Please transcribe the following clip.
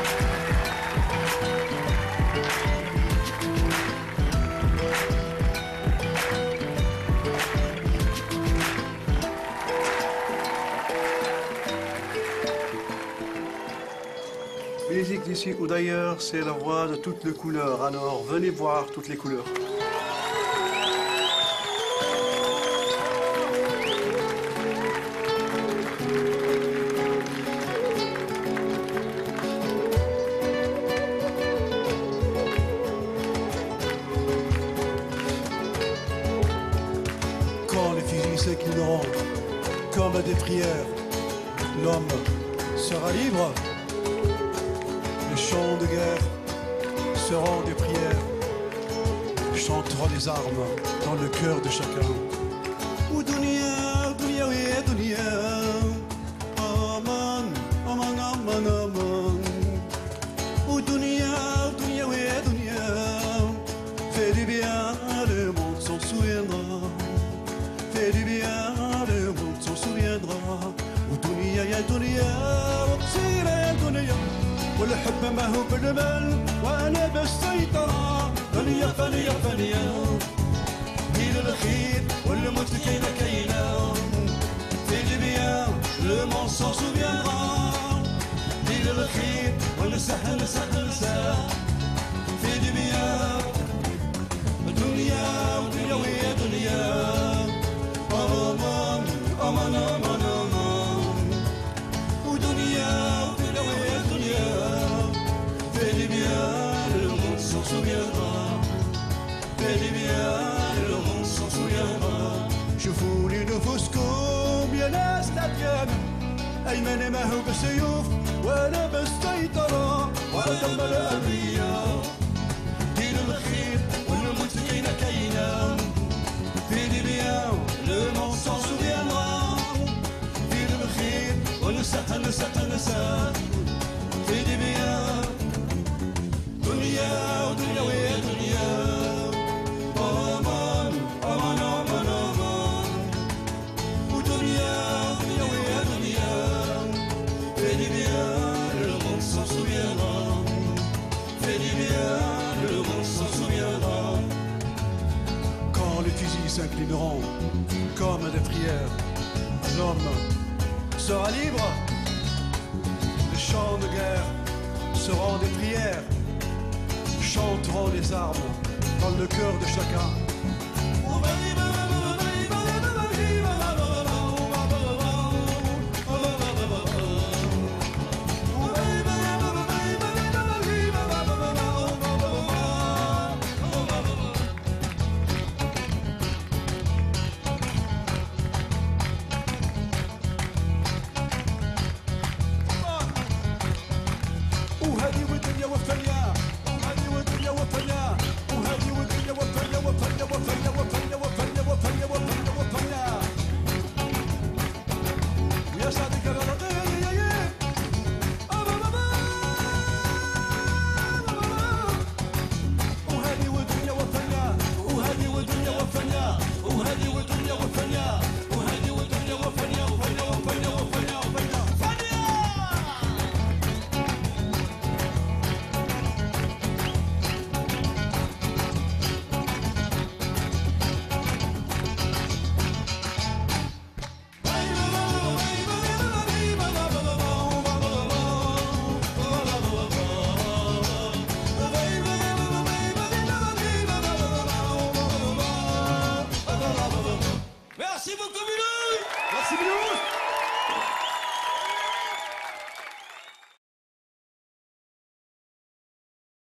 Musique d'ici ou d'ailleurs, c'est la voix de toutes les couleurs. Alors venez voir toutes les couleurs. Quand les fusils s'éclaineront comme des prières, l'homme sera libre. Les chants de guerre seront des prières, chanteront des armes dans le cœur de chacun. Ou dunia, dunia, oui, dunia, aman, aman, aman, aman. Ou dunia, dunia, oui, dunia, fais du bien, le monde s'en souviendra. Fais du bien, le monde s'en souviendra. Ou dunia, ya dunia, وتصير يا دنيا والحب ما هو بالمال وانا بالسيطرة. دنيا فانية فانية إلى الأخير والموت كاينة كاينة. في ليبيا لو مون سون سوفيانرا. إلى الأخير ونسح نسح نسح. في ليبيا دنيا ودنيا ويا دنيا. أمان أمان أمان أمان. ودنيا ودنيا ويا دنيا. في ليبيا le monde s'en souviendra. في ليبيا le monde s'en souviendra. شوفوا لي نفوسكم يا ناس تعبان. أيمن ما هو بالسيوف وأنا بالسيطرة. ودم الأبرياء إلى الخير والموت كاينة كاينة. في ليبيا le monde s'en souviendra. في الخير ونسح نسح نسح. في ليبيا دنيا ودنيا ويا دنيا. أمان أمان أمان أمان. ودنيا دنيا ويا دنيا. في ليبيا le monde s'en souviendra. في ليبيا le monde s'en souviendra. Quand les fusils s'inclineront comme des prières, l'homme sera libre. Les chants de guerre seront des prières, chanteront les armes dans le cœur de chacun. وهذه والدنيا وفانية. وهذه والدنيا وفانية. وهذه والدنيا وفانية وفانية وفانية وفانية وفانية وفانية وفانية وفانية. ويا صادق الرضي وهذه والدنيا وفانية. وهذه والدنيا وفانية. وهذه والدنيا وفانية. وهذه والدنيا وفانية وفانية وفانية وفانية وفانية. Merci beaucoup, Mulhouse! Merci, Mulhouse!